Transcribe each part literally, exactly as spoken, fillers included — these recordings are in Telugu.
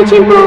చింపు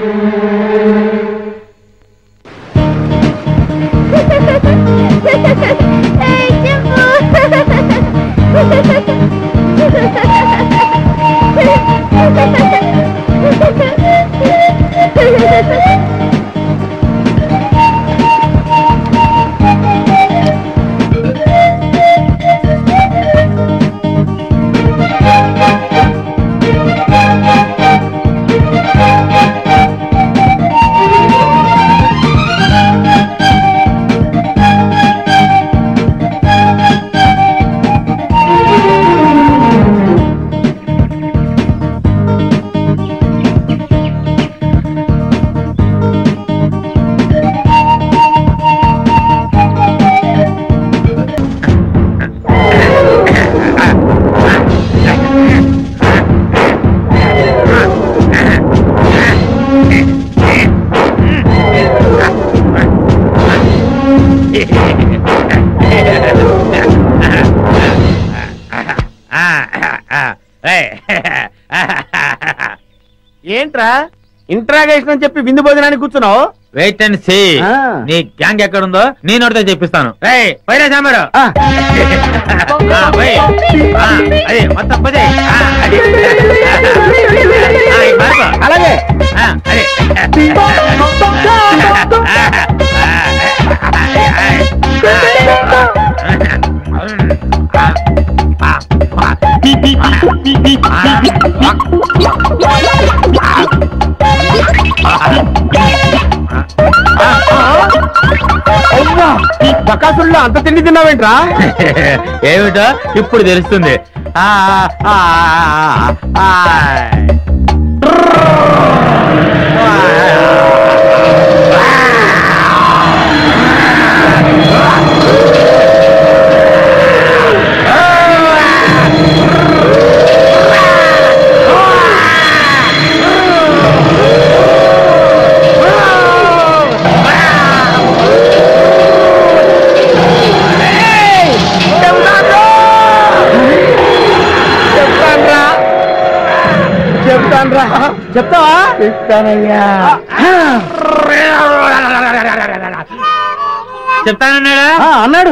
ఏంట్రా ఇంట్రాగేషన్ అని చెప్పి విందు భోజనానికి కూర్చున్నావు? Wait and see. నీ గ్యాంగ్ ఎక్కడుందో నేను ఒకటే చెప్పిస్తాను. పైన సాంబారు అదే మొత్తం పదే. అలాగే అదే బకాసుల్లో అంత తిండి తిన్నావేంట్రా? ఏమిటో ఇప్పుడు తెలుస్తుంది. చెప్తావా? చెప్తానయ్యా. చెప్తానన్నాడా? అన్నాడు.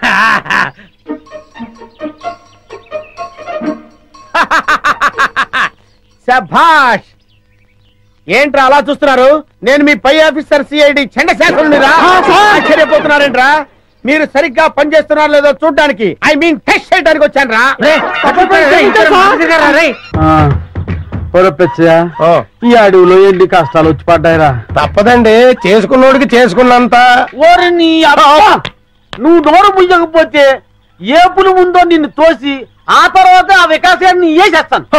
శభాష్. ఏంట్రా అలా చూస్తున్నారు? నేను మీ పై ఆఫీసర్ సిఐడి చండశాఖరునిరా. ఆశ్చర్యపోతున్నారేంట్రా? మీరు సరిగ్గా పనిచేస్తున్నారు లేదో చూడ్డానికి, ఐ మీన్ టెస్ట్ చేయడానికి వచ్చాను రా. ఈ అడవిలో ఎన్ని కష్టాలు వచ్చి పడ్డాయిరా. తప్పదండి, చేసుకున్నోడికి చేసుకున్నంత. నువ్వు నోరు ముయ్యకపోతే ఏ పులి ఉందో నిన్ను తోసి ఆ తర్వాత ఆ వికాసాన్ని వేసేస్తాను.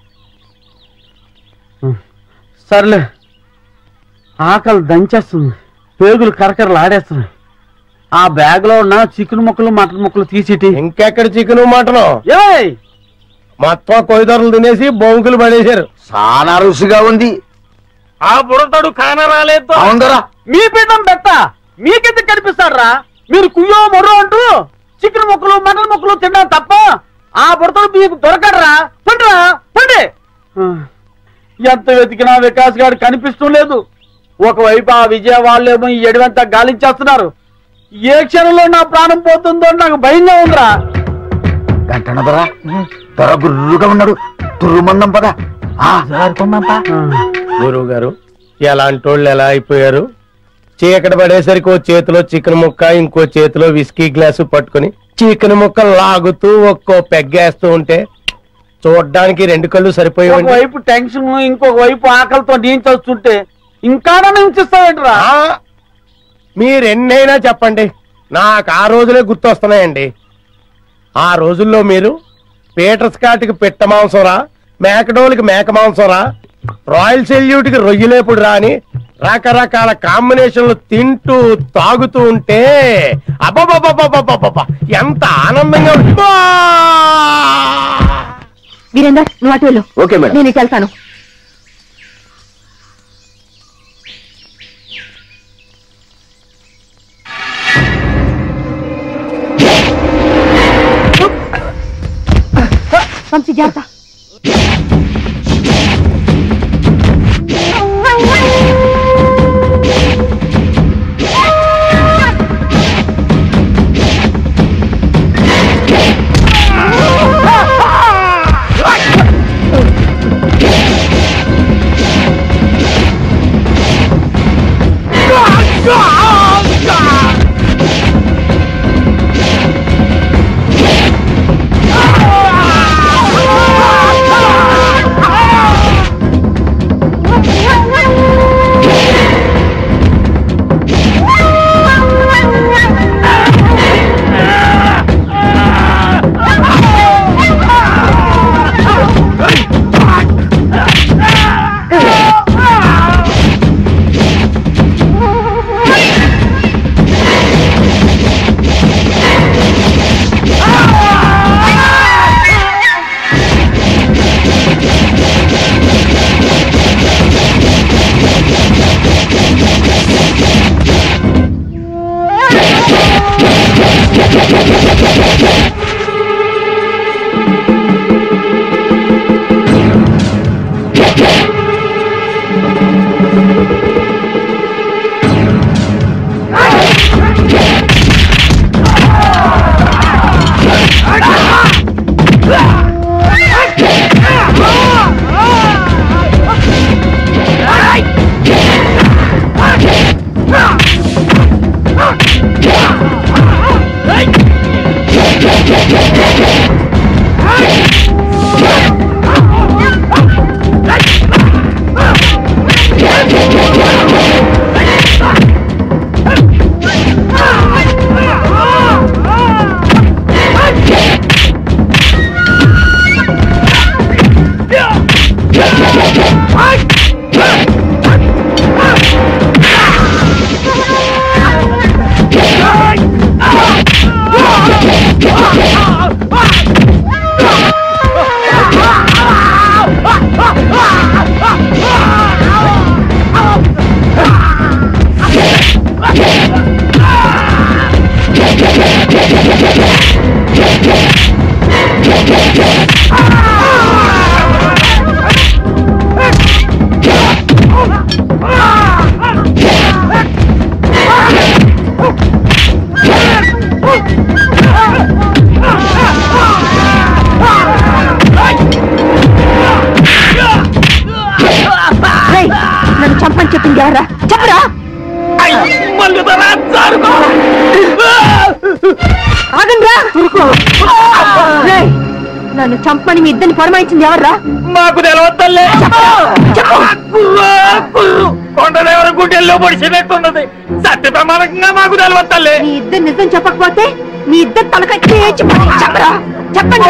సర్లే, ఆకలి దంచేస్తుంది, పేగులు కరకరలు ఆడేస్తున్నాయి. ఆ బ్యాగ్ లో ఉన్న చికెన్ ముక్కలు మటన్ ముక్కలు తీసేటి. ఇంకెక్కడ చికెన్ మటన్? మొత్తం కొయ్యదొరలు తినేసి బొంకులు పడేశారు. చాలా రుచిగా ఉంది. ఆ బుడతాడు కాన రాలేదు. అవునరా, మీ పీఠం పెట్ట మీకెందుకు కనిపిస్తాడు రా? మీరు కుయ్యో మొర్రో అంటూ చికెన్ ముక్కలు మటన్ ముక్కలు తిన్నాం తప్ప ఆ బుడతాడు మీకు దొరకడరా. పండిరా పండి. ఎంత వెతికినా వికాస్ గారు కనిపిస్తూ లేదు. ఒకవైపు ఆ విజయ వాళ్ళేమో ఈ ఎడవంతా గాలించేస్తున్నారు. ఏ క్షణంలో నా ప్రాణం పోతుందో నాకు భయంగా ఉందిరా. గంటనదరా త్వర గుర్రుగా ఉన్నాడు. తుర్రుమందం పదా గురువు గారు, ఎలాంటి వాళ్ళు ఎలా అయిపోయారు? చీకటి పడేసరికి ఓ చేతిలో చికెన్ ముక్క, ఇంకో చేతిలో విస్కీ గ్లాసు పట్టుకుని చికెన్ ముక్క లాగుతూ ఒక్కో పెగ్గేస్తూ ఉంటే చూడ్డానికి రెండు కళ్ళు సరిపోయాయి. వైపు టెన్షన్, ఇంకొక వైపు ఆకలితో నేను చూస్తుంటే ఇంకా నించిస్తావేంట్రా? మీరెన్నైనా చెప్పండి, నాకు ఆ రోజులే గుర్తొస్తున్నాయండి. ఆ రోజుల్లో మీరు పీటర్స్ కాటికి పిట్ట మాంసంరా, మేకడోలికి మేక మాంసంరా, రాయల్ సెల్యూట్ కి రొయ్యలేపుడు రాని రకరకాల కాంబినేషన్లు తింటూ తాగుతూ ఉంటే అబ్బబ్బబ్బబ్బబ్బబ్బ ఎంత ఆనందంగా. వీరేందర్, నువ్వు అటు వెళ్ళు. ఓకే మేడం, నేను ఇటు వెళ్తాను. వంశీ జాగ్రత్త. ఎవరా చెప్పరా? నన్ను చంపని మీ ఇద్దరిని పొరమాయించింది ఎవర్రా? మాకు తెలవద్దల్లే. కొండదేవర గుండెల్లో పొడిచినట్టున్నది. సత్య ప్రమాణంగా మాకు తెలవద్దల్లే. మీ ఇద్దరు నిజం చెప్పకపోతే మీ ఇద్దరు తలకాయ చెప్పరా చెప్పండి.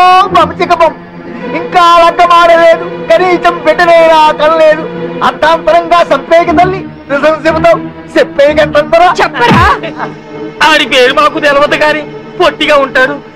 ఇంకా లగ్గమాడలేదు, కనీసం పెట్టలేరా కనలేదు. అర్థాంతరంగా సంపేకి తల్లి నిజం చెబుతావు. చెప్పేకంటారా? చెప్పరా? ఆడి పేరు మాకు తెలవదు గాని పొట్టిగా ఉంటాడు,